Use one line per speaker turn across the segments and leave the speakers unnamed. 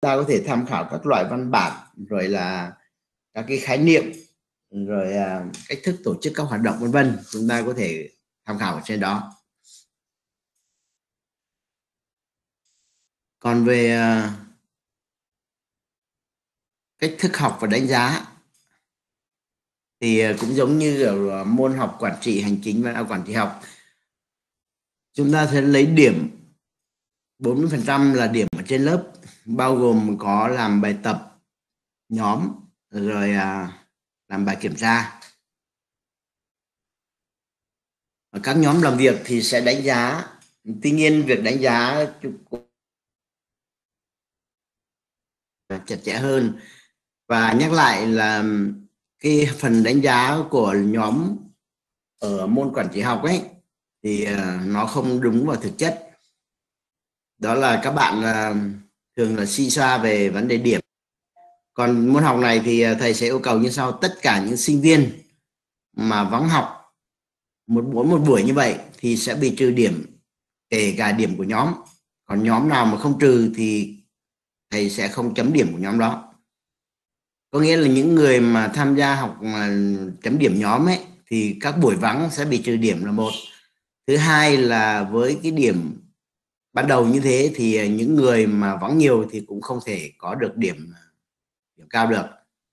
ta có thể tham khảo các loại văn bản, rồi là các cái khái niệm, rồi cách thức tổ chức các hoạt động vân vân, chúng ta có thể tham khảo ở trên đó. Còn về cách thức học và đánh giá thì cũng giống như ở môn học quản trị hành chính và quản trị học, chúng ta sẽ lấy điểm 40% là điểm ở trên lớp, bao gồm có làm bài tập nhóm, rồi làm bài kiểm tra. Ở các nhóm làm việc thì sẽ đánh giá, tuy nhiên việc đánh giá chặt chẽ hơn. Và nhắc lại là cái phần đánh giá của nhóm ở môn quản trị học ấy thì nó không đúng vào thực chất. Đó là các bạn thường là suy xoa về vấn đề điểm. Còn môn học này thì thầy sẽ yêu cầu như sau: tất cả những sinh viên mà vắng học một buổi như vậy thì sẽ bị trừ điểm, kể cả điểm của nhóm. Còn nhóm nào mà không trừ thì thầy sẽ không chấm điểm của nhóm đó. Có nghĩa là những người mà tham gia học mà chấm điểm nhóm ấy thì các buổi vắng sẽ bị trừ điểm là một. Thứ hai là với cái điểm ban đầu như thế thì những người mà vắng nhiều thì cũng không thể có được điểm cao được.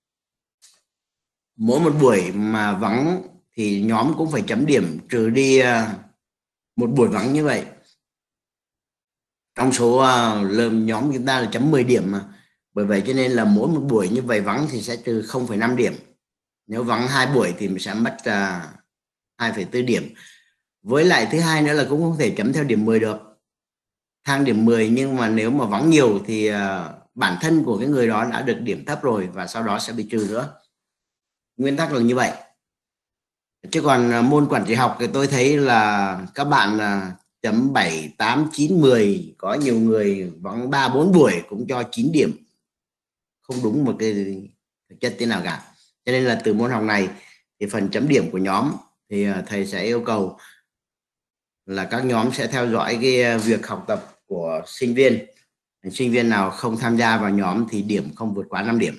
Mỗi một buổi mà vắng thì nhóm cũng phải chấm điểm trừ đi một buổi vắng như vậy. Trong số nhóm chúng ta là chấm 10 điểm mà. Bởi vậy cho nên là mỗi một buổi như vậy vắng thì sẽ trừ 0,5 điểm. Nếu vắng 2 buổi thì mình sẽ mất 2,4 điểm. Với lại thứ hai nữa là cũng không thể chấm theo điểm 10 được. Thang điểm 10 nhưng mà nếu mà vắng nhiều thì bản thân của cái người đó đã được điểm thấp rồi và sau đó sẽ bị trừ nữa. Nguyên tắc là như vậy. Chứ còn môn quản trị học thì tôi thấy là các bạn chấm 7, 8, 9, 10, có nhiều người vắng 3, 4 buổi cũng cho 9 điểm. Không đúng một cái thực chất thế nào cả. Cho nên là từ môn học này thì phần chấm điểm của nhóm thì thầy sẽ yêu cầu là các nhóm sẽ theo dõi cái việc học tập của sinh viên. Sinh viên nào không tham gia vào nhóm thì điểm không vượt quá 5 điểm.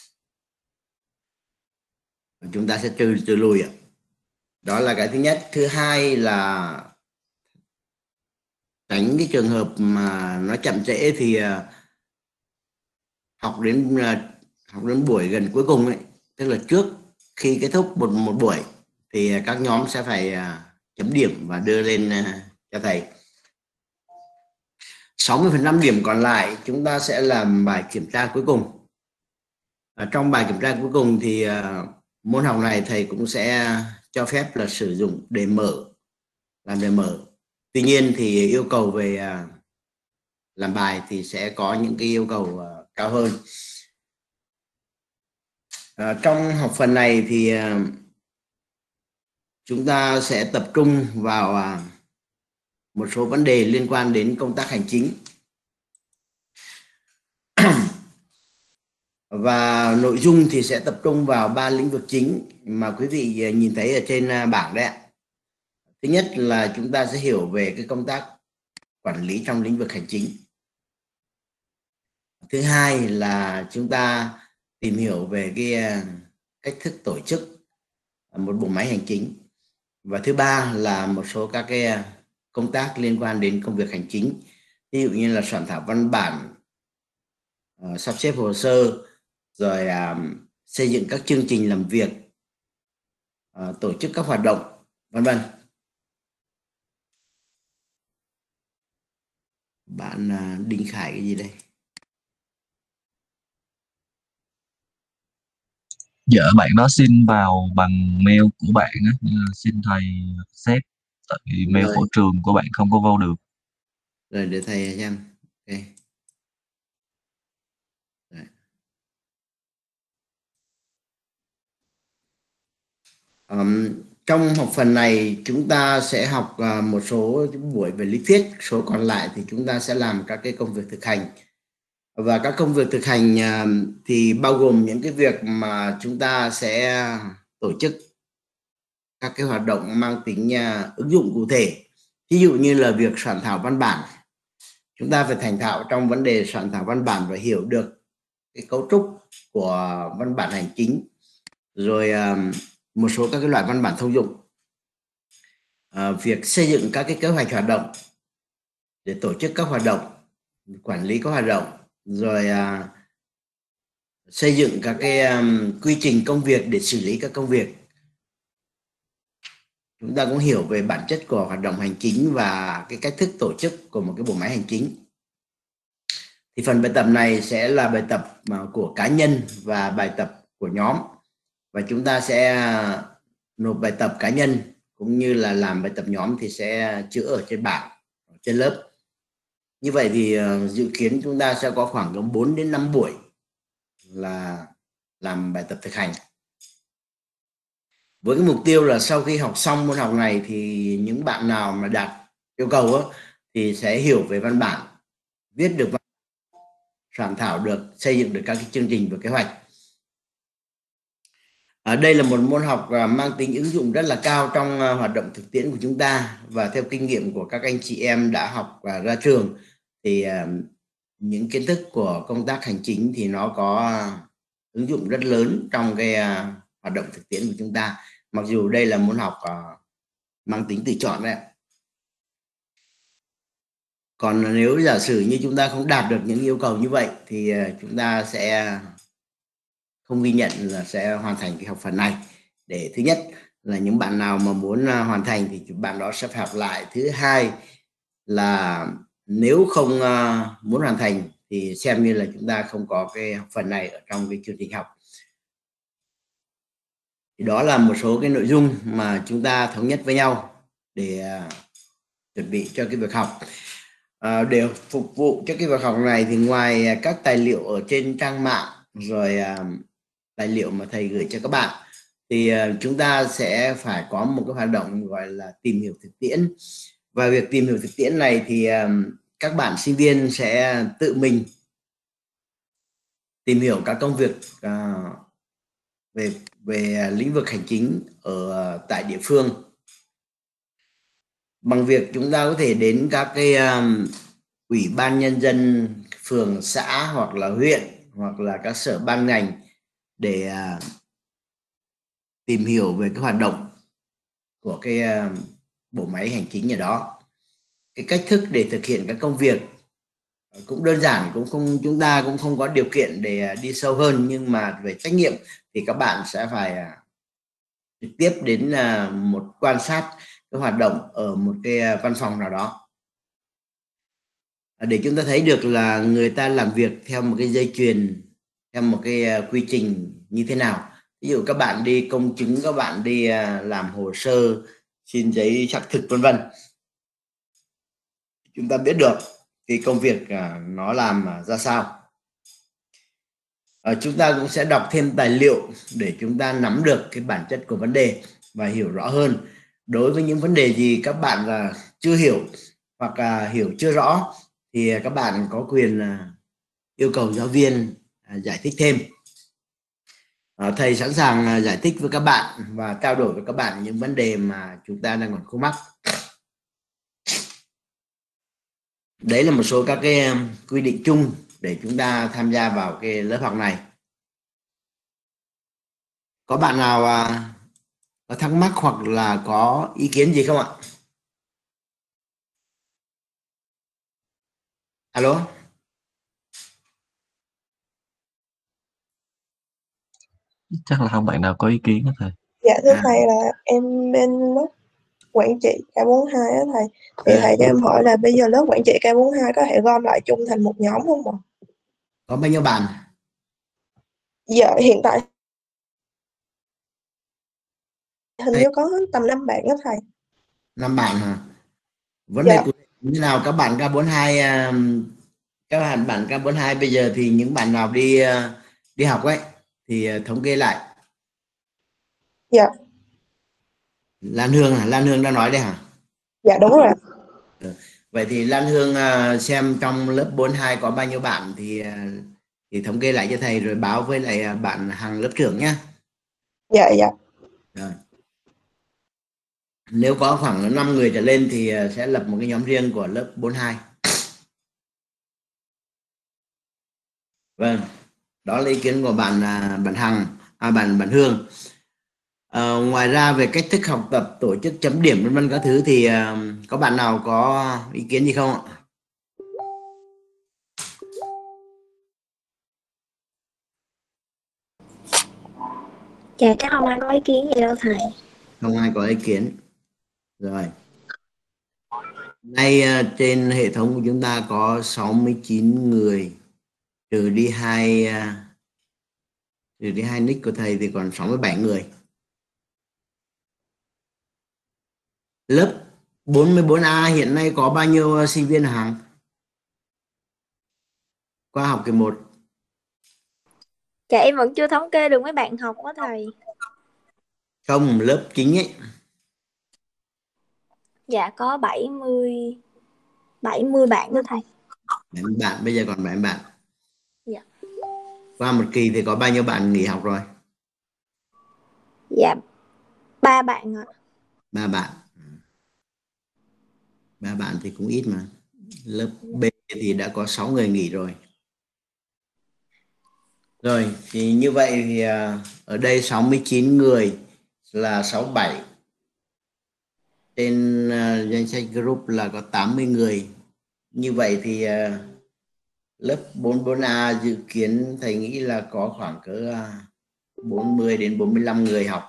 Chúng ta sẽ trừ lùi. Đó là cái thứ nhất. Thứ hai là tránh cái trường hợp mà nó chậm trễ thì học đến buổi gần cuối cùng ấy, tức là trước khi kết thúc một buổi thì các nhóm sẽ phải chấm điểm và đưa lên cho thầy. 60% điểm còn lại chúng ta sẽ làm bài kiểm tra cuối cùng. Trong bài kiểm tra cuối cùng thì môn học này thầy cũng sẽ cho phép là sử dụng đề mở, làm đề mở. Tuy nhiên thì yêu cầu về làm bài thì sẽ có những cái yêu cầu cao hơn. Trong học phần này thì chúng ta sẽ tập trung vào một số vấn đề liên quan đến công tác hành chính. Và nội dung thì sẽ tập trung vào 3 lĩnh vực chính mà quý vị nhìn thấy ở trên bảng đấy ạ. Thứ nhất là chúng ta sẽ hiểu về cái công tác quản lý trong lĩnh vực hành chính. Thứ hai là chúng ta tìm hiểu về cái cách thức tổ chức một bộ máy hành chính. Và thứ ba là một số các cái công tác liên quan đến công việc hành chính, ví dụ như là soạn thảo văn bản, sắp xếp hồ sơ, rồi xây dựng các chương trình làm việc, tổ chức các hoạt động, vân vân. Bạn Đinh Khải cái gì đây?
Dạ bạn đó xin vào bằng mail của bạn á, nên là xin thầy xét, tại vì mail của
Rồi,
trường của bạn không có vô được.
rồi để thầy xem. Okay. Trong học phần này chúng ta sẽ học một số buổi về lý thuyết, số còn lại thì chúng ta sẽ làm các cái công việc thực hành. Và các công việc thực hành thì bao gồm những cái việc mà chúng ta sẽ tổ chức các cái hoạt động mang tính ứng dụng cụ thể. Ví dụ như là việc soạn thảo văn bản, Chúng ta phải thành thạo trong vấn đề soạn thảo văn bản và hiểu được cái cấu trúc của văn bản hành chính, rồi một số các cái loại văn bản thông dụng, việc xây dựng các cái kế hoạch hoạt động để tổ chức các hoạt động, quản lý các hoạt động, rồi xây dựng các cái quy trình công việc để xử lý các công việc. Chúng ta cũng hiểu về bản chất của hoạt động hành chính và cái cách thức tổ chức của một cái bộ máy hành chính. Thì phần bài tập này sẽ là bài tập của cá nhân và bài tập của nhóm, và chúng ta sẽ nộp bài tập cá nhân cũng như là làm bài tập nhóm thì sẽ chữa ở trên bảng, ở trên lớp. Như vậy thì dự kiến chúng ta sẽ có khoảng 4 đến 5 buổi là làm bài tập thực hành. Với cái mục tiêu là sau khi học xong môn học này thì những bạn nào mà đạt yêu cầu thì sẽ hiểu về văn bản, viết được văn bản, soạn thảo được, xây dựng được các cái chương trình và kế hoạch. Đây là một môn học mang tính ứng dụng rất là cao trong hoạt động thực tiễn của chúng ta, và theo kinh nghiệm của các anh chị em đã học và ra trường thì những kiến thức của công tác hành chính thì nó có ứng dụng rất lớn trong cái hoạt động thực tiễn của chúng ta, mặc dù đây là môn học mang tính tự chọn đấy. Còn nếu giả sử như chúng ta không đạt được những yêu cầu như vậy thì chúng ta sẽ không ghi nhận là sẽ hoàn thành cái học phần này. Để thứ nhất là những bạn nào mà muốn hoàn thành thì bạn đó sẽ phải học lại. Thứ hai là nếu không muốn hoàn thành thì xem như là chúng ta không có cái học phần này ở trong cái chương trình học. Thì đó là một số cái nội dung mà chúng ta thống nhất với nhau để chuẩn bị cho cái việc học. Để phục vụ cho cái việc học này thì ngoài các tài liệu ở trên trang mạng, rồi tài liệu mà thầy gửi cho các bạn, thì chúng ta sẽ phải có một cái hoạt động gọi là tìm hiểu thực tiễn. Và việc tìm hiểu thực tiễn này thì các bạn sinh viên sẽ tự mình tìm hiểu các công việc về lĩnh vực hành chính ở tại địa phương, bằng việc chúng ta có thể đến các cái ủy ban nhân dân phường, xã hoặc là huyện, hoặc là các sở ban ngành để tìm hiểu về cái hoạt động của cái bộ máy hành chính ở đó. Cái cách thức để thực hiện các công việc cũng đơn giản, chúng ta cũng không có điều kiện để đi sâu hơn, nhưng mà về trách nhiệm thì các bạn sẽ phải trực tiếp đến một quan sát cái hoạt động ở một cái văn phòng nào đó để chúng ta thấy được là người ta làm việc theo một cái dây chuyền, theo một cái quy trình như thế nào. Ví dụ các bạn đi công chứng, các bạn đi làm hồ sơ xin giấy xác thực vân vân, chúng ta biết được cái công việc nó làm ra sao. Chúng ta cũng sẽ đọc thêm tài liệu để chúng ta nắm được cái bản chất của vấn đề và hiểu rõ hơn. Đối với những vấn đề gì các bạn chưa hiểu hoặc hiểu chưa rõ thì các bạn có quyền yêu cầu giáo viên giải thích thêm. Thầy sẵn sàng giải thích với các bạn và trao đổi với các bạn những vấn đề mà chúng ta đang còn khúc mắc. Đấy là một số các cái quy định chung để chúng ta tham gia vào cái lớp học này. Có bạn nào có thắc mắc hoặc là có ý kiến gì không ạ? Alo?
Chắc là không bạn nào có ý kiến đó thầy.
Dạ thưa thầy, là em bên lớp quản trị K42 á thầy. Thì thầy cho em hỏi là bây giờ lớp quản trị K42 có thể gom lại chung thành một nhóm không ạ?
Có bao nhiêu bạn?
Dạ hiện tại hình như có tầm 5 bạn đó thầy.
5 bạn hả? Vấn
Dạ.
đề cụ thể như nào? Các bạn K42 các bạn K42 bây giờ thì những bạn nào đi học ấy thì thống kê lại.
Dạ.
Lan Hương hả? Lan Hương đã nói đấy hả?
Dạ đúng rồi.
Vậy thì Lan Hương xem trong lớp 42 có bao nhiêu bạn thì thống kê lại cho thầy rồi báo với lại bạn Hằng lớp trưởng nhé.
Dạ dạ.
Rồi. Nếu có khoảng 5 người trở lên thì sẽ lập một cái nhóm riêng của lớp 42. Vâng, đó là ý kiến của bạn Hằng, bạn Hương. Ngoài ra về cách thức học tập, tổ chức chấm điểm vân vân các thứ thì có bạn nào có ý kiến gì không ạ?
Dạ chắc không ai có ý kiến gì đâu thầy.
Không ai có ý kiến. Rồi. Nay trên hệ thống của chúng ta có 69 người, trừ đi hai nick của thầy thì còn 67 người. Lớp 44A hiện nay có bao nhiêu sinh viên Hằng? Qua học kỳ 1.
Dạ em vẫn chưa thống kê được mấy bạn học đó thầy.
Không, lớp chính ấy.
Dạ có 70 bạn đó thầy.
70 bạn, bây giờ còn 70 bạn.
Dạ.
Qua một kỳ thì có bao nhiêu bạn nghỉ học rồi?
Dạ 3 bạn ạ.
3 bạn. 3 bạn thì cũng ít mà. Lớp B thì đã có 6 người nghỉ rồi. Rồi, thì như vậy thì ở đây 69 người là 67. Trên danh sách group là có 80 người. Như vậy thì lớp 44A dự kiến thầy nghĩ là có khoảng cỡ 40 đến 45 người học.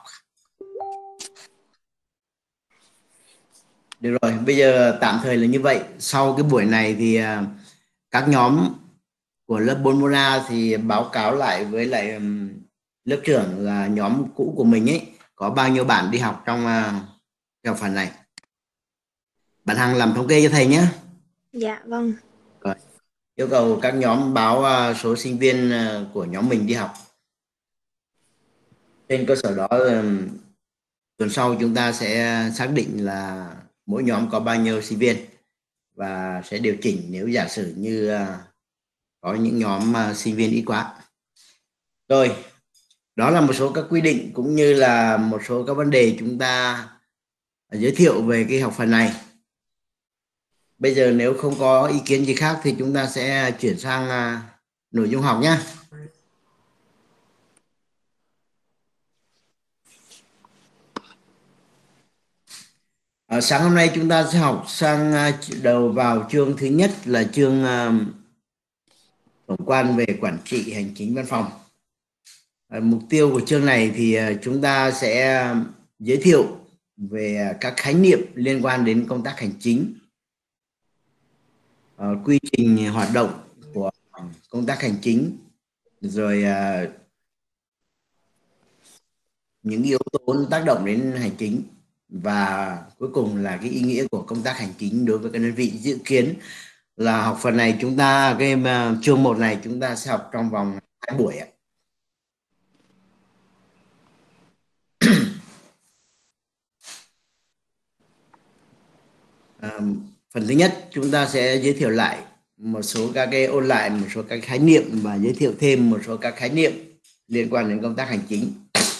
Được rồi, bây giờ tạm thời là như vậy. Sau cái buổi này thì các nhóm của lớp 44A thì báo cáo lại với lại lớp trưởng là nhóm cũ của mình ấy có bao nhiêu bạn đi học trong phần này. Bạn Hằng làm thống kê cho thầy nhé.
Dạ vâng.
Rồi. Yêu cầu các nhóm báo số sinh viên của nhóm mình đi học. Trên cơ sở đó tuần sau chúng ta sẽ xác định là mỗi nhóm có bao nhiêu sinh viên và sẽ điều chỉnh nếu giả sử như có những nhóm sinh viên ít quá. Rồi, đó là một số các quy định cũng như là một số các vấn đề chúng ta giới thiệu về cái học phần này. Bây giờ nếu không có ý kiến gì khác thì chúng ta sẽ chuyển sang nội dung học nhé. Sáng hôm nay chúng ta sẽ học sang đầu vào chương thứ nhất là chương tổng quan về quản trị hành chính văn phòng. Mục tiêu của chương này thì chúng ta sẽ giới thiệu về các khái niệm liên quan đến công tác hành chính, quy trình hoạt động của công tác hành chính, rồi những yếu tố tác động đến hành chính, và cuối cùng là cái ý nghĩa của công tác hành chính đối với các đơn vị. Dự kiến là học phần này chúng ta cái chương 1 này chúng ta sẽ học trong vòng 2 buổi ạ. Phần thứ nhất chúng ta sẽ giới thiệu lại một số các cái ôn lại một số các khái niệm và giới thiệu thêm một số các khái niệm liên quan đến công tác hành chính.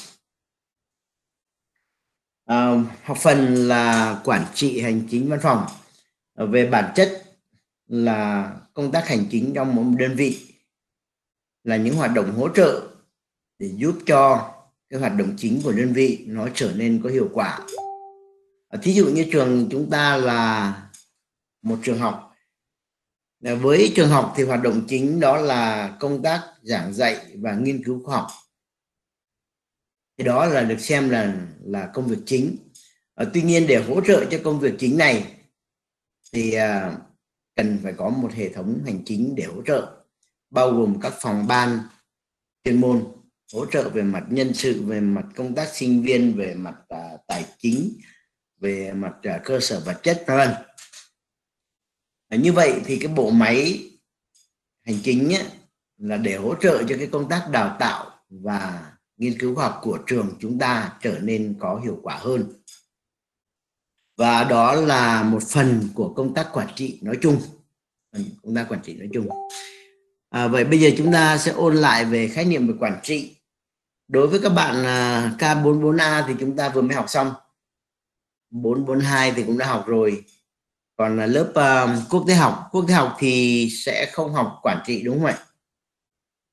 Học phần là quản trị hành chính văn phòng. Về bản chất là công tác hành chính trong một đơn vị là những hoạt động hỗ trợ để giúp cho cái hoạt động chính của đơn vị nó trở nên có hiệu quả. Thí dụ như trường chúng ta là một trường học. Với trường học thì hoạt động chính đó là công tác giảng dạy và nghiên cứu khoa học. Thì đó là được xem là công việc chính. Tuy nhiên để hỗ trợ cho công việc chính này thì cần phải có một hệ thống hành chính để hỗ trợ, bao gồm các phòng ban chuyên môn hỗ trợ về mặt nhân sự, về mặt công tác sinh viên, về mặt tài chính, về mặt cơ sở vật chất v.v. Như vậy thì cái bộ máy hành chính ấy, là để hỗ trợ cho cái công tác đào tạo và nghiên cứu khoa học của trường chúng ta trở nên có hiệu quả hơn. Và đó là một phần của công tác quản trị nói chung. Công tác quản trị nói chung. Vậy bây giờ chúng ta sẽ ôn lại về khái niệm về quản trị. Đối với các bạn K44A thì chúng ta vừa mới học xong. 442 thì cũng đã học rồi. Còn lớp quốc tế học thì sẽ không học quản trị đúng không ạ?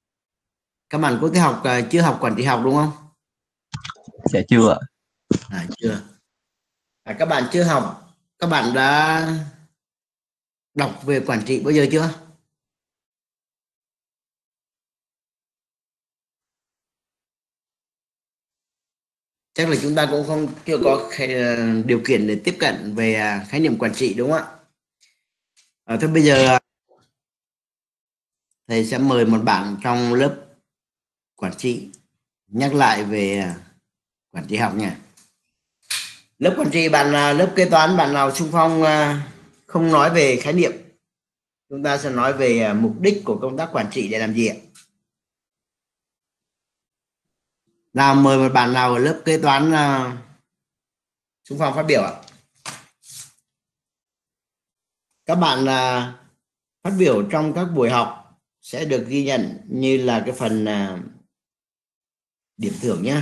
Các bạn có chưa học quản trị học đúng không?
Dạ chưa ạ.
Chưa. Các bạn chưa học, các bạn đã đọc về quản trị bao giờ chưa? Chắc là chúng ta cũng chưa có điều kiện để tiếp cận về khái niệm quản trị đúng không ạ? Thế bây giờ thầy sẽ mời một bạn trong lớp quản trị nhắc lại về quản trị học nha. Lớp quản trị lớp kế toán bạn nào xung phong không nói về khái niệm, chúng ta sẽ nói về mục đích của công tác quản trị để làm gì ạ? Nào, mời một bạn nào ở lớp kế toán xung phong phát biểu ạ. Các bạn phát biểu trong các buổi học sẽ được ghi nhận như là cái phần điểm thưởng nhé.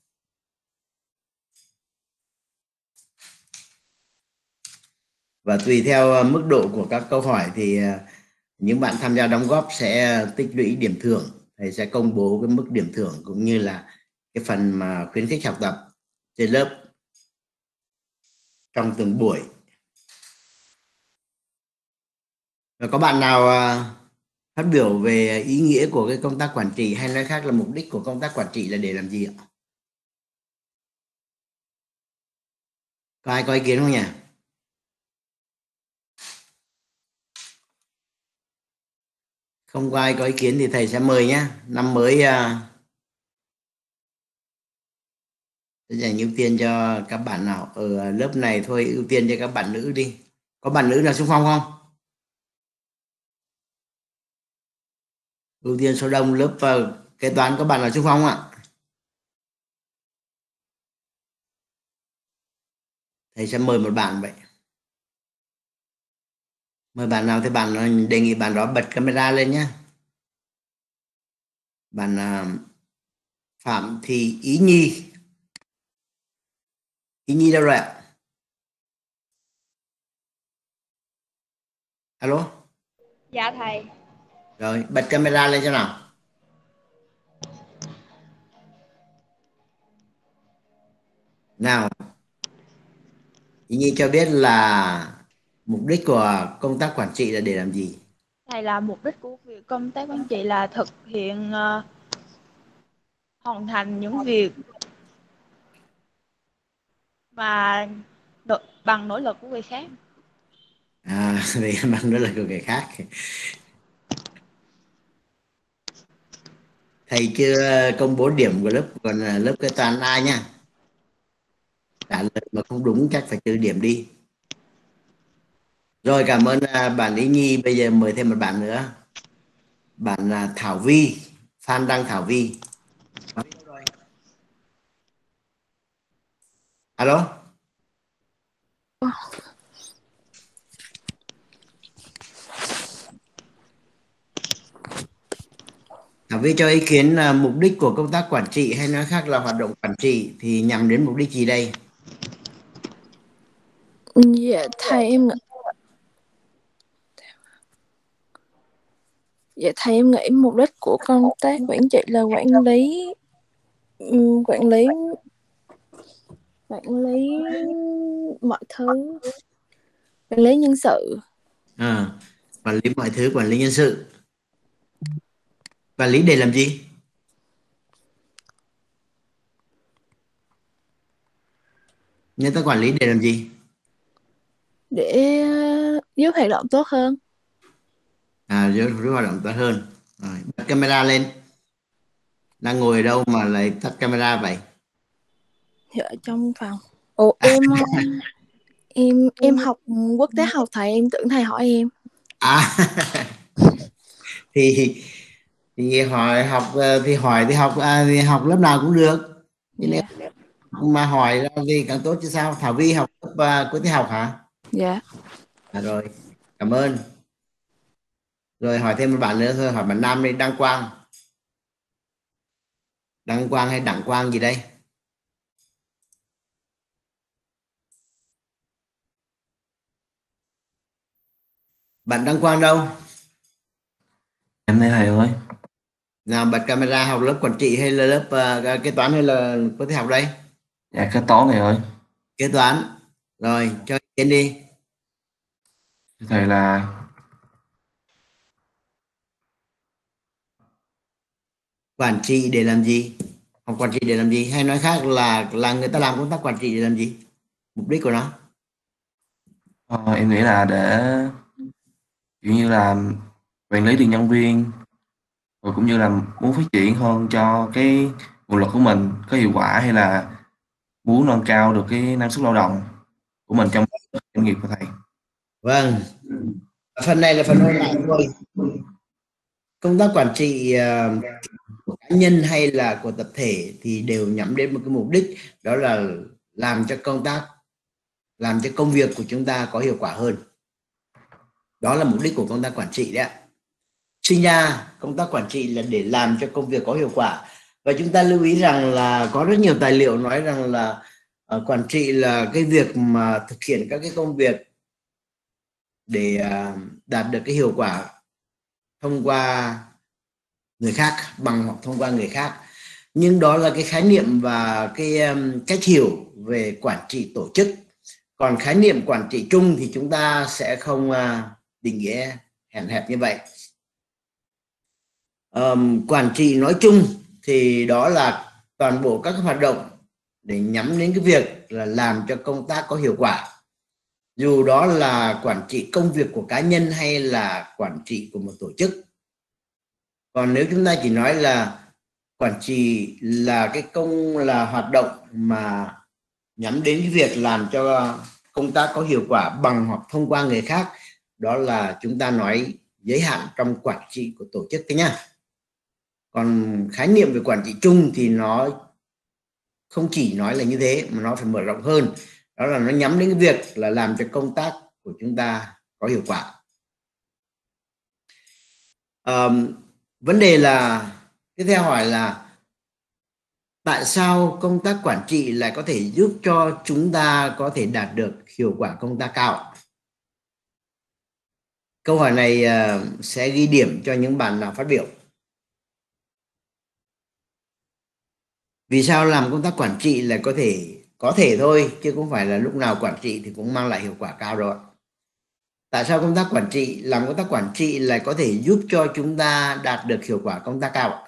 Và tùy theo mức độ của các câu hỏi thì những bạn tham gia đóng góp sẽ tích lũy điểm thưởng. Thầy sẽ công bố cái mức điểm thưởng cũng như là cái phần mà khuyến khích học tập trên lớp trong từng buổi. Và có bạn nào phát biểu về ý nghĩa của cái công tác quản trị, hay nói khác là mục đích của công tác quản trị là để làm gì ạ? Có ai có ý kiến không nhỉ? Không có ai có ý kiến thì thầy sẽ mời nhé. Năm mới sẽ dành ưu tiên cho các bạn nào ở lớp này thôi, ưu tiên cho các bạn nữ đi. Có bạn nữ nào xung phong không? Ưu tiên số đông. Lớp kế toán có bạn nào xung phong ạ? Thầy sẽ mời một bạn vậy. Mời bạn nào thì bạn đề nghị bạn đó bật camera lên nhé. Bạn Phạm Thị Ý Nhi. Ý Nhi đâu rồi ạ? Alo?
Dạ thầy.
Rồi, bật camera lên cho nào. Nào, Ý Nhi cho biết là mục đích của công tác quản trị là để làm gì?
Thầy, là mục đích của việc công tác quản trị là thực hiện hoàn thành những việc mà bằng nỗ lực của người khác.
Về bằng đó là của người khác. Thầy chưa công bố điểm của lớp, còn lớp kế toán ai nha. Trả lời mà không đúng chắc phải trừ điểm đi. Rồi, cảm ơn bạn Ý Nhi. Bây giờ mời thêm một bạn nữa. Bạn Thảo Vi, Phan Đăng Thảo Vi. Alo? Thảo Vi cho ý kiến là mục đích của công tác quản trị, hay nói khác là hoạt động quản trị thì nhằm đến mục đích gì đây?
Dạ thầy em nghĩ mục đích của công tác quản trị là quản lý mọi thứ, quản lý nhân sự.
Quản lý mọi thứ, quản lý nhân sự. Quản lý để làm gì? Người ta quản lý để làm gì?
Để giúp hoạt động tốt hơn.
Giúp hoạt động tốt hơn. Rồi, bật camera lên. Đang ngồi ở đâu mà lại tắt camera vậy?
Dạ, trong phòng. Em học quốc tế học thầy, em tưởng thầy hỏi em.
thì thì học lớp nào cũng được. Nếu mà hỏi ra thì càng tốt chứ sao. Thảo Vi học lớp quốc tế học hả?
Dạ.
Rồi, cảm ơn. Rồi hỏi thêm một bạn nữa thôi, hỏi bạn nam đi, Đăng Quang. Đăng Quang hay Đặng Quang gì đây? Bạn Đăng Quang đâu?
Em thấy thầy ơi.
Nào bật camera, học lớp quản trị hay là lớp kế toán hay là có thể học đây?
Dạ kế toán thầy ơi.
Kế toán. Rồi, cho ý kiến đi.
Thầy là
Quản trị để làm gì? Học quản trị để làm gì? Hay nói khác là người ta làm công tác quản trị để làm gì? Mục đích của nó.
em nghĩ là để kiểu như là quản lý được nhân viên, rồi cũng như là muốn phát triển hơn cho cái nguồn lực của mình có hiệu quả, hay là muốn nâng cao được cái năng suất lao động của mình trong doanh nghiệp của thầy.
Vâng, phần này là phần ôn lại thôi. Công tác quản trị của cá nhân hay là của tập thể thì đều nhắm đến một cái mục đích, đó là làm cho công việc của chúng ta có hiệu quả hơn. Đó là mục đích của công tác quản trị đấy ạ. Sinh ra công tác quản trị là để làm cho công việc có hiệu quả, và chúng ta lưu ý rằng là có rất nhiều tài liệu nói rằng là quản trị là cái việc mà thực hiện các cái công việc để đạt được cái hiệu quả thông qua người khác, bằng hoặc thông qua người khác. Nhưng đó là cái khái niệm và cái cách hiểu về quản trị tổ chức. Còn khái niệm quản trị chung thì chúng ta sẽ không định nghĩa hẹp hẹp như vậy. Quản trị nói chung thì đó là toàn bộ các hoạt động để nhắm đến cái việc là làm cho công tác có hiệu quả, dù đó là quản trị công việc của cá nhân hay là quản trị của một tổ chức. Còn nếu chúng ta chỉ nói là quản trị là là hoạt động mà nhắm đến cái việc làm cho công tác có hiệu quả bằng hoặc thông qua người khác, đó là chúng ta nói giới hạn trong quản trị của tổ chức đấy nhá. Còn khái niệm về quản trị chung thì nó không chỉ nói là như thế, mà nó phải mở rộng hơn, đó là nó nhắm đến cái việc là làm cho công tác của chúng ta có hiệu quả. Vấn đề là tiếp theo hỏi là tại sao công tác quản trị lại có thể giúp cho chúng ta có thể đạt được hiệu quả công tác cao? Câu hỏi này sẽ ghi điểm cho những bạn nào phát biểu. Vì sao làm công tác quản trị là có thể thôi, chứ không phải là lúc nào quản trị thì cũng mang lại hiệu quả cao rồi. Tại sao làm công tác quản trị lại có thể giúp cho chúng ta đạt được hiệu quả công tác cao?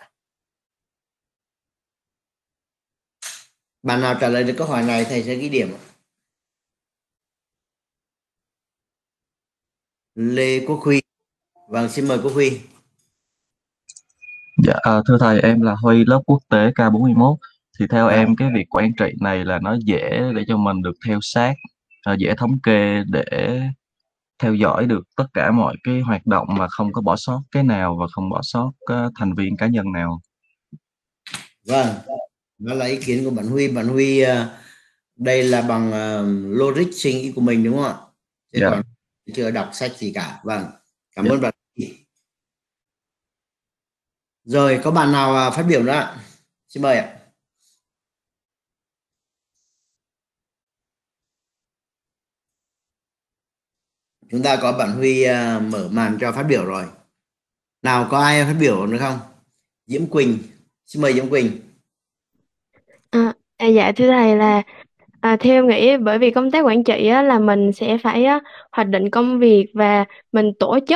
Bạn nào trả lời được câu hỏi này thầy sẽ ghi điểm. Lê Quốc Huy. Vâng, xin mời Quốc Huy.
Dạ, thưa thầy, em là Huy, lớp quốc tế K41. Thì theo
Vâng.
em cái việc quản trị này là nó dễ để cho mình được theo sát, dễ thống kê để theo dõi được tất cả mọi cái hoạt động mà không có bỏ sót cái nào và không bỏ sót thành viên cá nhân nào.
Vâng, đó là ý kiến của bạn Huy. Bạn Huy đây là bằng logic suy nghĩ của mình đúng không ạ? Chứ
Dạ.
còn chưa đọc sách gì cả. Vâng, cảm ơn bạn. Rồi, có bạn nào phát biểu nữa ạ? Xin mời ạ. Chúng ta có bạn Huy mở màn cho phát biểu rồi. Nào, có ai phát biểu nữa không? Diễm Quỳnh, xin mời Diễm Quỳnh.
Dạ thưa thầy là theo em nghĩ bởi vì công tác quản trị á, là mình sẽ phải hoạch định công việc và mình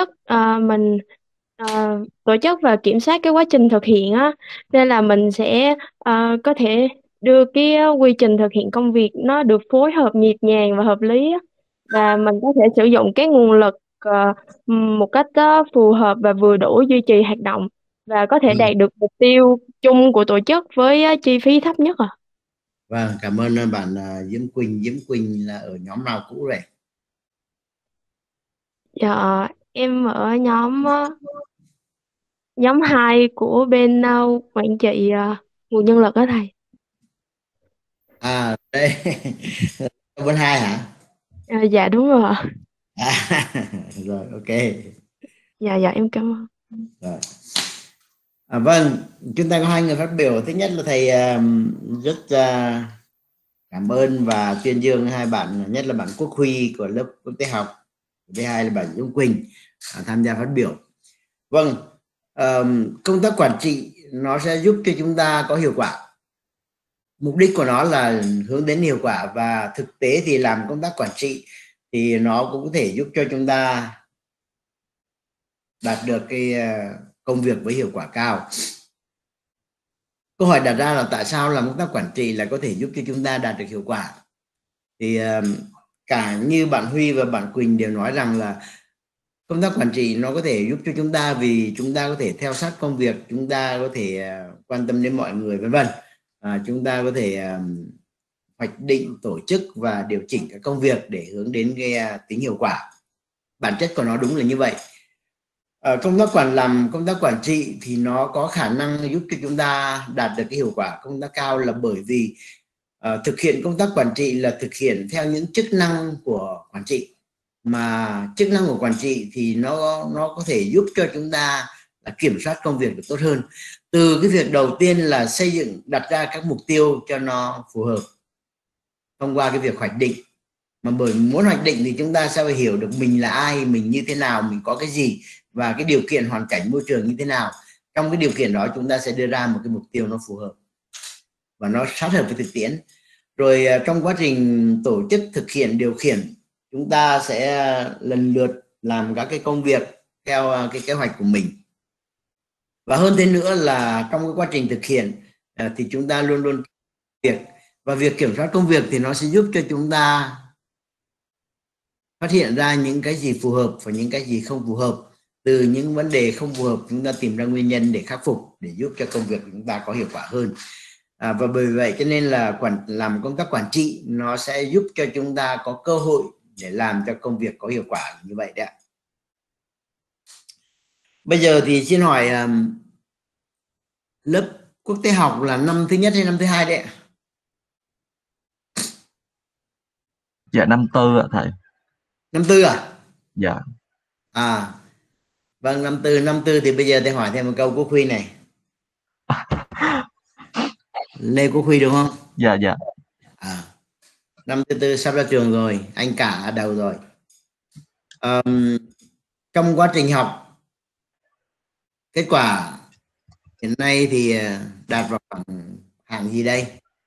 tổ chức và kiểm soát cái quá trình thực hiện á, nên là mình sẽ có thể đưa cái quy trình thực hiện công việc nó được phối hợp nhịp nhàng và hợp lý á, và mình có thể sử dụng cái nguồn lực một cách phù hợp và vừa đủ duy trì hoạt động và có thể đạt được mục tiêu chung của tổ chức với chi phí thấp nhất ạ.
Vâng, cảm ơn bạn Diễm Quỳnh. Diễm Quỳnh là ở nhóm nào cũ rồi?
Dạ, em ở nhóm 2 của bên quản trị nguồn nhân lực đó thầy.
Đây. Bên 2 hả?
Dạ đúng rồi ạ.
Rồi, ok.
Dạ em cảm ơn.
Rồi. Vâng, chúng ta có 2 người phát biểu. Thứ nhất là thầy rất cảm ơn và tuyên dương 2 bạn, nhất là bạn Quốc Huy của lớp quốc tế học, thứ hai là bạn Dung Quỳnh tham gia phát biểu. Vâng, Công tác quản trị nó sẽ giúp cho chúng ta có hiệu quả. Mục đích của nó là hướng đến hiệu quả, và thực tế thì làm công tác quản trị thì nó cũng có thể giúp cho chúng ta đạt được cái công việc với hiệu quả cao. Câu hỏi đặt ra là tại sao làm công tác quản trị là có thể giúp cho chúng ta đạt được hiệu quả? Thì cả như bạn Huy và bạn Quỳnh đều nói rằng là công tác quản trị nó có thể giúp cho chúng ta, vì chúng ta có thể theo sát công việc, chúng ta có thể quan tâm đến mọi người, vân vân. Chúng ta có thể hoạch định, tổ chức và điều chỉnh các công việc để hướng đến cái tính hiệu quả. Bản chất của nó đúng là như vậy. Công tác quản trị thì nó có khả năng giúp cho chúng ta đạt được cái hiệu quả công tác cao, là bởi vì thực hiện công tác quản trị là thực hiện theo những chức năng của quản trị, mà chức năng của quản trị thì nó có thể giúp cho chúng ta là kiểm soát công việc được tốt hơn. Từ cái việc đầu tiên là xây dựng, đặt ra các mục tiêu cho nó phù hợp thông qua cái việc hoạch định. Mà bởi muốn hoạch định thì chúng ta sẽ phải hiểu được mình là ai, mình như thế nào, mình có cái gì và cái điều kiện hoàn cảnh môi trường như thế nào. Trong cái điều kiện đó chúng ta sẽ đưa ra một cái mục tiêu nó phù hợp và nó sát hợp với thực tiễn. Rồi trong quá trình tổ chức, thực hiện, điều khiển, chúng ta sẽ lần lượt làm các cái công việc theo cái kế hoạch của mình. Và hơn thế nữa là trong cái quá trình thực hiện thì chúng ta luôn luôn việc, và việc kiểm soát công việc thì nó sẽ giúp cho chúng ta phát hiện ra những cái gì phù hợp và những cái gì không phù hợp. Từ những vấn đề không phù hợp chúng ta tìm ra nguyên nhân để khắc phục, để giúp cho công việc của chúng ta có hiệu quả hơn. Và bởi vậy cho nên là làm công tác quản trị nó sẽ giúp cho chúng ta có cơ hội để làm cho công việc có hiệu quả như vậy đấy ạ. Bây giờ thì xin hỏi lớp quốc tế học là năm thứ nhất hay năm thứ hai đấy ạ?
Dạ năm tư ạ thầy.
Năm tư à?
Dạ.
Vâng, năm tư thì bây giờ tôi hỏi thêm một câu Quốc Huy này. Lê Quốc Huy đúng không?
Dạ dạ.
Năm thứ tư sắp ra trường rồi, anh cả ở đầu rồi. Trong quá trình học, kết quả hiện nay thì đạt vào khoảng hạng gì đây?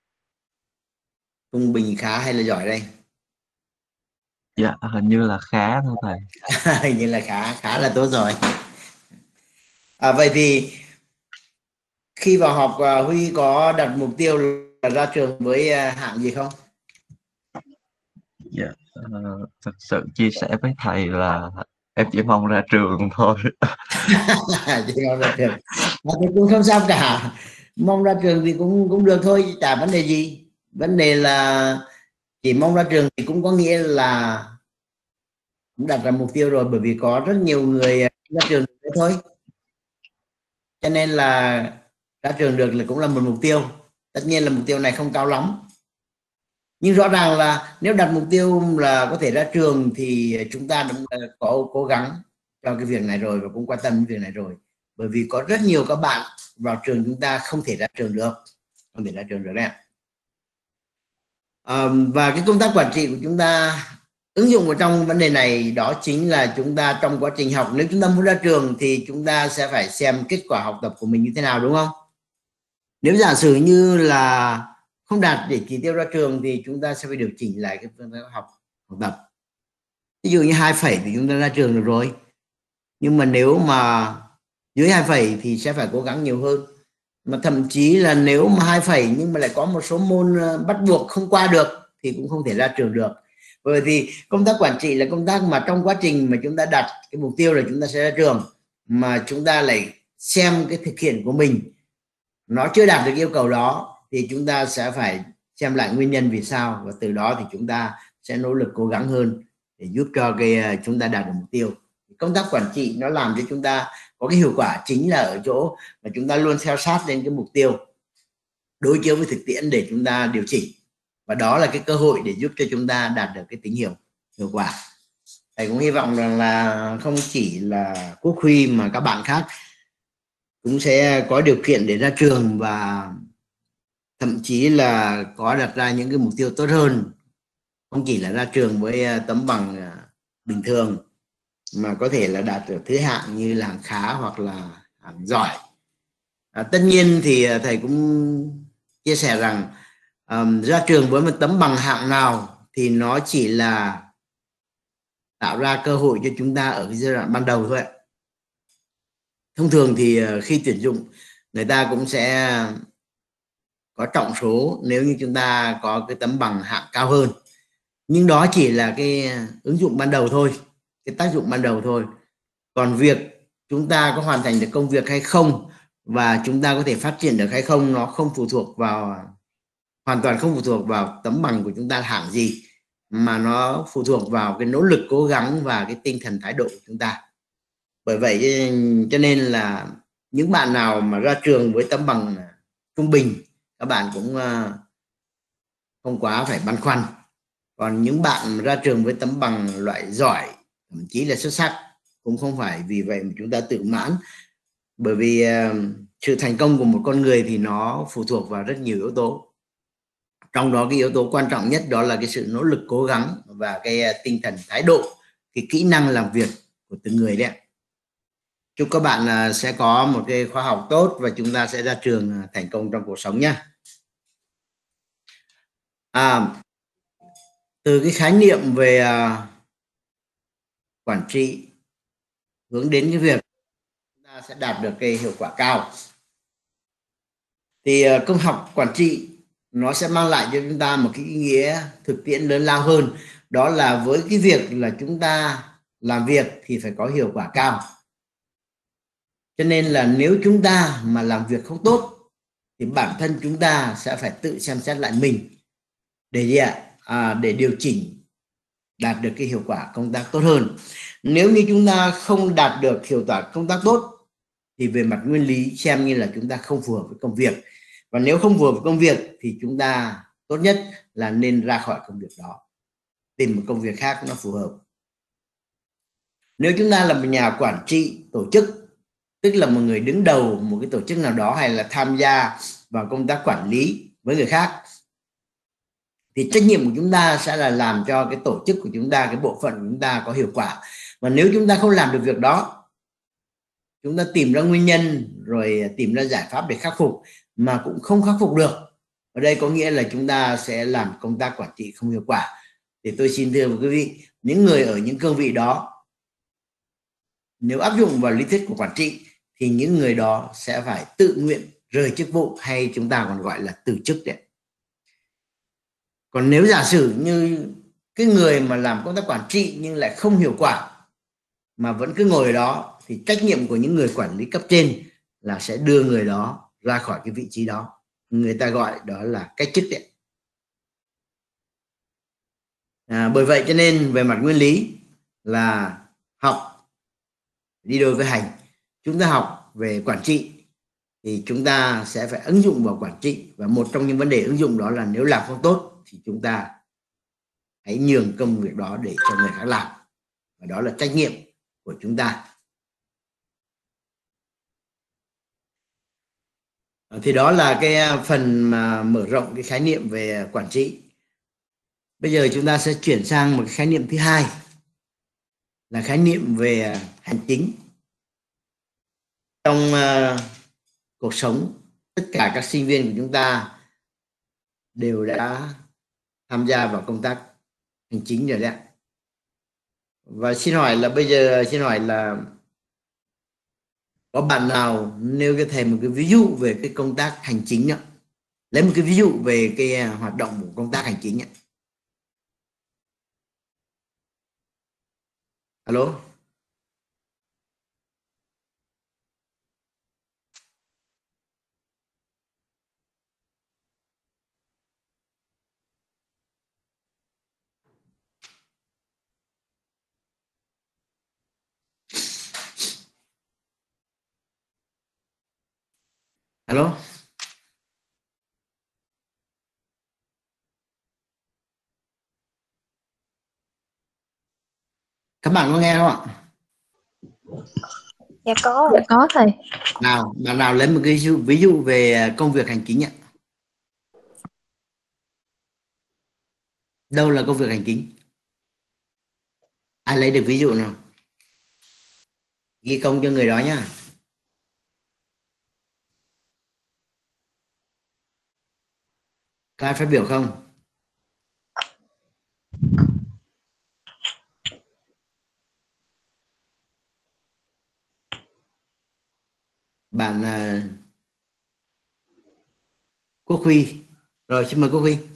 Trung bình, khá hay là giỏi đây?
Dạ hình như là khá thôi thầy.
Hình như là khá là tốt rồi. Vậy thì khi vào học Huy có đặt mục tiêu là ra trường với hạng gì không?
Dạ thật sự chia sẻ với thầy là em chỉ mong ra trường thôi.
Chỉ mong ra trường. Thì cũng không sao cả, mong ra trường thì cũng được thôi, chả vấn đề gì. Vấn đề là chỉ mong ra trường thì cũng có nghĩa là cũng đặt ra mục tiêu rồi, bởi vì có rất nhiều người ra trường được thôi, cho nên là ra trường được là cũng là một mục tiêu. Tất nhiên là mục tiêu này không cao lắm, nhưng rõ ràng là nếu đặt mục tiêu là có thể ra trường thì chúng ta đã có cố gắng cho cái việc này rồi và cũng quan tâm đến việc này rồi, bởi vì có rất nhiều các bạn vào trường chúng ta không thể ra trường được, đấy. Và cái công tác quản trị của chúng ta ứng dụng vào trong vấn đề này, đó chính là chúng ta trong quá trình học, nếu chúng ta muốn ra trường thì chúng ta sẽ phải xem kết quả học tập của mình như thế nào, đúng không? Nếu giả sử như là không đạt để chỉ tiêu ra trường thì chúng ta sẽ phải điều chỉnh lại cái phương pháp học tập. Ví dụ như 2 phẩy thì chúng ta ra trường được rồi, nhưng mà nếu mà dưới 2 phẩy thì sẽ phải cố gắng nhiều hơn. Mà thậm chí là nếu mà 2 phẩy nhưng mà lại có một số môn bắt buộc không qua được thì cũng không thể ra trường được. Bởi vì công tác quản trị là công tác mà trong quá trình mà chúng ta đặt cái mục tiêu là chúng ta sẽ ra trường, mà chúng ta lại xem cái thực hiện của mình nó chưa đạt được yêu cầu đó, thì chúng ta sẽ phải xem lại nguyên nhân vì sao, và từ đó thì chúng ta sẽ nỗ lực cố gắng hơn để giúp cho chúng ta đạt được mục tiêu. Công tác quản trị nó làm cho chúng ta có cái hiệu quả chính là ở chỗ mà chúng ta luôn theo sát lên cái mục tiêu, đối chiếu với thực tiễn để chúng ta điều chỉnh, và đó là cái cơ hội để giúp cho chúng ta đạt được cái tính hiệu quả. Thầy cũng hy vọng rằng là không chỉ là Quốc Huy mà các bạn khác cũng sẽ có điều kiện để ra trường, và thậm chí là có đặt ra những cái mục tiêu tốt hơn, không chỉ là ra trường với tấm bằng bình thường mà có thể là đạt được thứ hạng như là hạng khá hoặc là giỏi. Tất nhiên thì thầy cũng chia sẻ rằng ra trường với một tấm bằng hạng nào thì nó chỉ là tạo ra cơ hội cho chúng ta ở cái giai đoạn ban đầu thôi ạ. Thông thường thì khi tuyển dụng người ta cũng sẽ có trọng số nếu như chúng ta có cái tấm bằng hạng cao hơn, nhưng đó chỉ là cái ứng dụng ban đầu thôi, cái tác dụng ban đầu thôi. Còn việc chúng ta có hoàn thành được công việc hay không và chúng ta có thể phát triển được hay không, nó không phụ thuộc vào, hoàn toàn không phụ thuộc vào tấm bằng của chúng ta là hạng gì, mà nó phụ thuộc vào cái nỗ lực cố gắng và cái tinh thần thái độ của chúng ta. Bởi vậy cho nên là những bạn nào mà ra trường với tấm bằng trung bình, các bạn cũng không quá phải băn khoăn. Còn những bạn ra trường với tấm bằng loại giỏi, thậm chí là xuất sắc, cũng không phải vì vậy mà chúng ta tự mãn. Bởi vì sự thành công của một con người thì nó phụ thuộc vào rất nhiều yếu tố. Trong đó cái yếu tố quan trọng nhất đó là cái sự nỗ lực cố gắng và cái tinh thần thái độ, cái kỹ năng làm việc của từng người đấy. Chúc các bạn sẽ có một cái khóa học tốt và chúng ta sẽ ra trường thành công trong cuộc sống nhé. Từ cái khái niệm về quản trị hướng đến cái việc chúng ta sẽ đạt được cái hiệu quả cao, thì công học quản trị nó sẽ mang lại cho chúng ta một cái ý nghĩa thực tiễn lớn lao hơn. Đó là với cái việc là chúng ta làm việc thì phải có hiệu quả cao. Cho nên là nếu chúng ta mà làm việc không tốt thì bản thân chúng ta sẽ phải tự xem xét lại mình để gì ạ? Để điều chỉnh đạt được cái hiệu quả công tác tốt hơn. Nếu như chúng ta không đạt được hiệu quả công tác tốt thì về mặt nguyên lý xem như là chúng ta không phù hợp với công việc. Và nếu không phù hợp với công việc thì chúng ta tốt nhất là nên ra khỏi công việc đó, tìm một công việc khác nó phù hợp. Nếu chúng ta là một nhà quản trị tổ chức, tức là một người đứng đầu một cái tổ chức nào đó hay là tham gia vào công tác quản lý với người khác, thì trách nhiệm của chúng ta sẽ là làm cho cái tổ chức của chúng ta, cái bộ phận của chúng ta có hiệu quả. Và nếu chúng ta không làm được việc đó, chúng ta tìm ra nguyên nhân rồi tìm ra giải pháp để khắc phục mà cũng không khắc phục được, ở đây có nghĩa là chúng ta sẽ làm công tác quản trị không hiệu quả. Thì tôi xin thưa với quý vị, những người ở những cương vị đó, nếu áp dụng vào lý thuyết của quản trị thì những người đó sẽ phải tự nguyện rời chức vụ, hay chúng ta còn gọi là từ chức đấy. Còn nếu giả sử như cái người mà làm công tác quản trị nhưng lại không hiệu quả mà vẫn cứ ngồi ở đó, thì trách nhiệm của những người quản lý cấp trên là sẽ đưa người đó ra khỏi cái vị trí đó. Người ta gọi đó là cách chức đấy. Bởi vậy cho nên về mặt nguyên lý là học đi đôi với hành. Chúng ta học về quản trị thì chúng ta sẽ phải ứng dụng vào quản trị, và một trong những vấn đề ứng dụng đó là nếu làm không tốt thì chúng ta hãy nhường công việc đó để cho người khác làm, và đó là trách nhiệm của chúng ta. Thì đó là cái phần mà mở rộng cái khái niệm về quản trị. Bây giờ chúng ta sẽ chuyển sang một cái khái niệm thứ hai là khái niệm về hành chính. Trong cuộc sống, tất cả các sinh viên của chúng ta đều đã tham gia vào công tác hành chính rồi đấy. Và xin hỏi là bây giờ có bạn nào nêu cho thầy một cái ví dụ về cái công tác hành chính đó? Lấy một cái ví dụ về cái hoạt động của công tác hành chính ấy. Alo? Alo? Các bạn có nghe không ạ?
Dạ có.
Dạ có thầy.
Nào, bạn nào lấy một cái ví dụ về công việc hành chính ạ? Đâu là công việc hành chính? Ai lấy được ví dụ nào? Ghi công cho người đó nhá. Có ai phát biểu không? Bạn Quốc Huy. Rồi, xin mời Quốc Huy.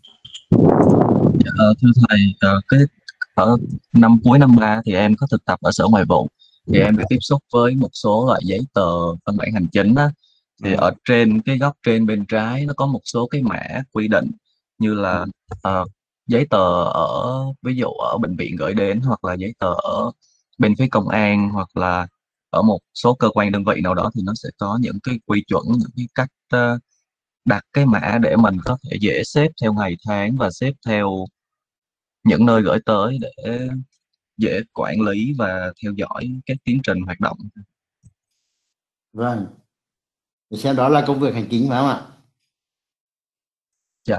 Thưa thầy, cái ở cuối năm 3 thì em có thực tập ở Sở Ngoại vụ, thì em được tiếp xúc với một số loại giấy tờ văn bản hành chính á, thì ở trên cái góc trên bên trái nó có một số cái mã quy định như là giấy tờ ở ví dụ ở bệnh viện gửi đến, hoặc là giấy tờ ở bên phía công an, hoặc là ở một số cơ quan đơn vị nào đó, thì nó sẽ có những cái quy chuẩn, những cái cách đặt cái mã để mình có thể dễ xếp theo ngày tháng và xếp theo những nơi gửi tới để dễ quản lý và theo dõi các tiến trình hoạt động.
Vâng. Thì xem đó là công việc hành chính phải không ạ?
Dạ.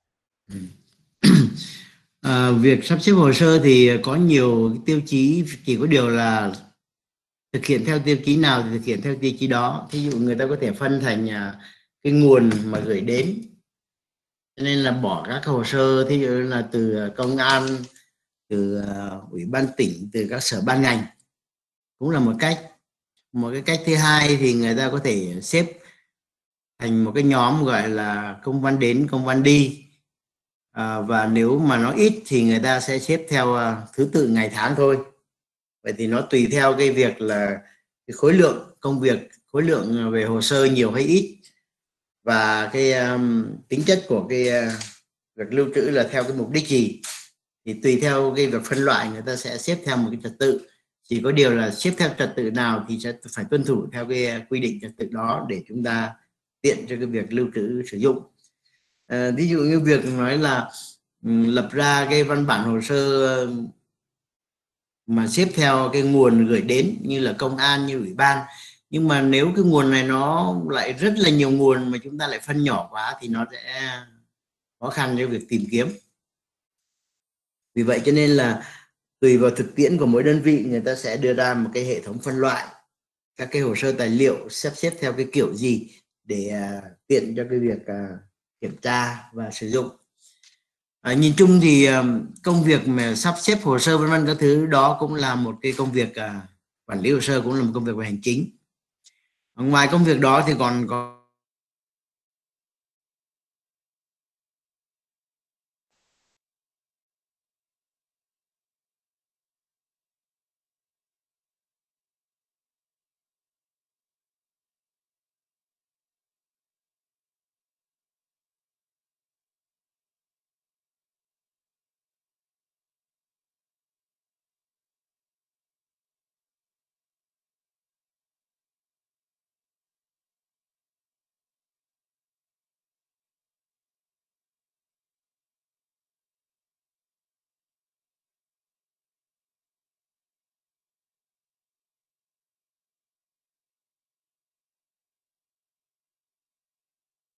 Việc sắp xếp hồ sơ thì có nhiều tiêu chí, chỉ có điều là thực hiện theo tiêu chí nào thì thực hiện theo tiêu chí đó. Thí dụ người ta có thể phân thành cái nguồn mà gửi đến, nên là bỏ các hồ sơ thí dụ là từ công an, từ ủy ban tỉnh, từ các sở ban ngành, cũng là một cách. Một cái cách thứ hai thì người ta có thể xếp thành một cái nhóm gọi là công văn đến, công văn đi, và nếu mà nó ít thì người ta sẽ xếp theo thứ tự ngày tháng thôi. Vậy thì nó tùy theo cái việc là cái khối lượng công việc, khối lượng về hồ sơ nhiều hay ít, và cái tính chất của cái việc lưu trữ là theo cái mục đích gì, thì tùy theo cái việc phân loại người ta sẽ xếp theo một cái trật tự. Chỉ có điều là xếp theo trật tự nào thì sẽ phải tuân thủ theo cái quy định trật tự đó để chúng ta tiện cho cái việc lưu trữ sử dụng. Ví dụ như việc nói là lập ra cái văn bản hồ sơ mà xếp theo cái nguồn gửi đến như là công an, như ủy ban, nhưng mà nếu cái nguồn này nó lại rất là nhiều nguồn mà chúng ta lại phân nhỏ quá thì nó sẽ khó khăn cho việc tìm kiếm. Vì vậy cho nên là tùy vào thực tiễn của mỗi đơn vị, người ta sẽ đưa ra một cái hệ thống phân loại các cái hồ sơ tài liệu, sắp xếp theo cái kiểu gì để tiện cho cái việc kiểm tra và sử dụng. Nhìn chung thì công việc mà sắp xếp hồ sơ vân vân các thứ đó cũng là một cái công việc quản lý hồ sơ, cũng là một công việc về hành chính. Ngoài công việc đó thì còn có